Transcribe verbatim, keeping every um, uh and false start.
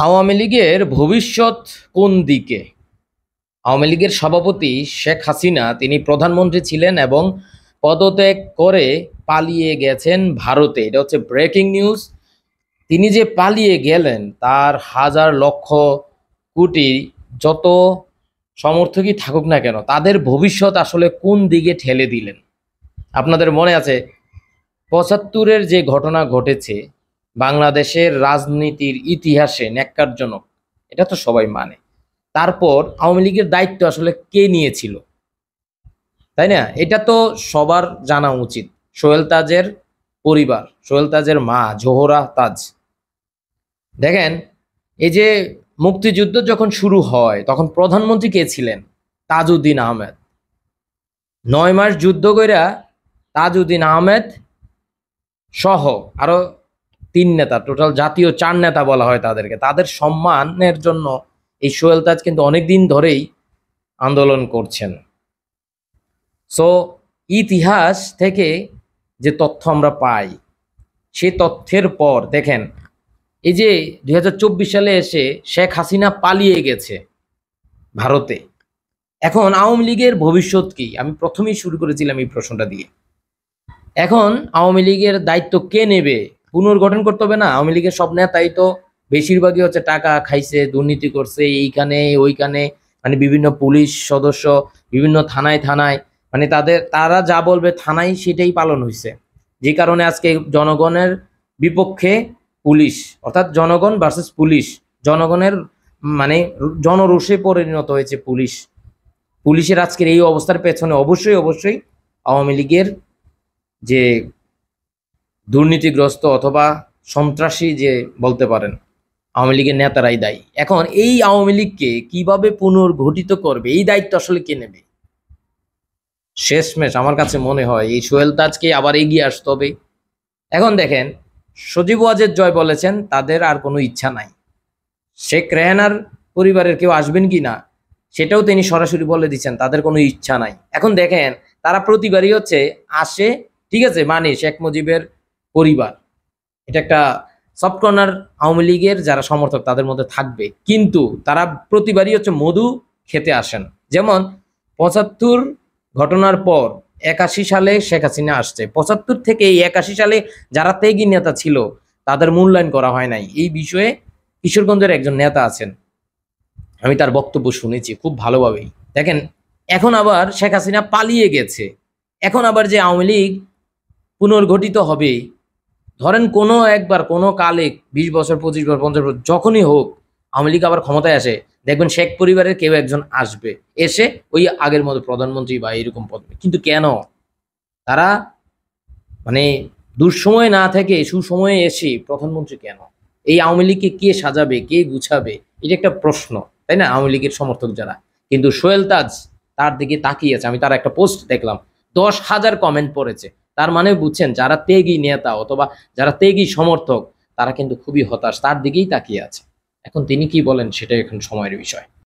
আওয়ামী লীগের ভবিষ্যৎ কোন দিকে? আওয়ামী লীগের সভাপতি শেখ হাসিনা তিনি প্রধানমন্ত্রী ছিলেন এবং পদত্যাগ করে পালিয়ে গেছেন ভারতে। এটা হচ্ছে ব্রেকিং নিউজ। তিনি যে পালিয়ে গেলেন তার হাজার লক্ষ কোটি যত সমর্থকই থাকুক না কেন, তাদের ভবিষ্যৎ আসলে কোন দিকে ঠেলে দিলেন? আপনাদের মনে আছে পঁচাত্তরের যে ঘটনা ঘটেছে বাংলাদেশের রাজনীতির ইতিহাসে ন্যাক্কারজনক, এটা তো সবাই মানে। তারপর আওয়ামী লীগের দায়িত্ব আসলে কে নিয়েছিল, তাই না? এটা তো সবার জানা উচিত। সোহেল তাজের পরিবার, সোহেল তাজের মা জোহরা তাজ। দেখেন, এই যে মুক্তিযুদ্ধ যখন শুরু হয় তখন প্রধানমন্ত্রী কে ছিলেন? তাজউদ্দিন আহমেদ। নয় মাস যুদ্ধ কইরা তাজউদ্দিন আহমেদ সহ আরো তিন নেতা, টোটাল জাতীয় চার নেতা বলা হয় তাদেরকে, তাদের সম্মানের জন্য এই সোহেল তাজ কিন্তু অনেকদিন ধরেই আন্দোলন করছেন। সো ইতিহাস থেকে যে তথ্য আমরা পাই, সেই তথ্যের পর দেখেন এই যে দুই হাজার চব্বিশ সালে এসে শেখ হাসিনা পালিয়ে গেছে ভারতে। এখন আওয়ামী লীগের ভবিষ্যৎ কি? আমি প্রথমেই শুরু করেছিলাম এই প্রশ্নটা দিয়ে। এখন আওয়ামী লীগের দায়িত্ব কে নেবে? পুনর্গঠন করতে হবে না? আওয়ামী লীগের সব নেতাই তো বেশিরভাগই হচ্ছে টাকা খাইছে, দুর্নীতি করছে, এইখানে ওইখানে, মানে বিভিন্ন পুলিশ সদস্য বিভিন্ন থানায় থানায়, মানে তাদের তারা যা বলবে থানায় সেটাই পালন হয়েছে। যে কারণে আজকে জনগণের বিপক্ষে পুলিশ, অর্থাৎ জনগণ ভার্সেস পুলিশ, জনগণের মানে জনরোষে পরিণত হয়েছে পুলিশ। পুলিশের আজকের এই অবস্থার পেছনে অবশ্যই অবশ্যই আওয়ামী লীগের যে দুর্নীতিগ্রস্ত অথবা সন্ত্রাসী যে বলতে পারেন আওয়ামী লীগের নেতারাই দায়ী। এখন এই আওয়ামী লীগকে কিভাবে পুনর্গঠিত করবে, এই দায়িত্ব আসলে কে নেবে? শেষমেশ আমার কাছে মনে হয় এই সোহেল তাজকে আবার এগিয়ে আসতে হবে। এখন দেখেন, সজীব ওয়াজেদ জয় বলেছেন তাদের আর কোনো ইচ্ছা নাই। শেখ রেহানার পরিবারের কেউ আসবেন কি না সেটাও তিনি সরাসরি বলে দিচ্ছেন তাদের কোনো ইচ্ছা নাই। এখন দেখেন, তারা প্রতিবারই হচ্ছে আসে, ঠিক আছে, মানে শেখ মুজিবের পরিবার, এটা একটা সফট কর্নার আওয়ামী লীগের যারা সমর্থক তাদের মধ্যে থাকবে, কিন্তু তারা প্রতিবারই হচ্ছে মধু খেতে আসেন। যেমন পঁচাত্তর ঘটনার পর একাশি সালে শেখ হাসিনা আসছে, পঁচাত্তর থেকে এই একাশি সালে যারা ত্যাগী নেতা ছিল তাদের মূল্যায়ন করা হয় নাই। এই বিষয়ে কিশোরগঞ্জের একজন নেতা আছেন, আমি তার বক্তব্য শুনেছি খুব ভালোভাবেই। দেখেন, এখন আবার শেখ হাসিনা পালিয়ে গেছে, এখন আবার যে আওয়ামী লীগ পুনর্গঠিত হবে, ধরেন কোনো একবার কোনো কালে বিশ বছর পঁচিশ বছর পঞ্চাশ বছর যখনই হোক আওয়ামী লীগ আবার ক্ষমতায় আসে, দেখবেন শেখ পরিবারের কেউ একজন আসবে, এসে ওই আগের মতো প্রধানমন্ত্রী বা এরকম পদ। কিন্তু কেন তারা মানে দুঃসময় না থেকে সুসময়ে এসে প্রধানমন্ত্রী কেন? এই আওয়ামী লীগকে কে সাজাবে, কে গুছাবে? এটা একটা প্রশ্ন, তাই না, আওয়ামী লীগের সমর্থক যারা। কিন্তু সোহেল তাজ তার দিকে তাকিয়ে আছে। আমি তার একটা পোস্ট দেখলাম, দশ হাজার কমেন্ট পড়েছে। তার মানে বুঝছেন, যারা তেগী নেতা অথবা যারা তেগী সমর্থক তারা কিন্তু খুবই হতাশ, তার দিকেই তাকিয়ে আছে। এখন তিনি কি বলেন সেটাই এখন সময়ের বিষয়।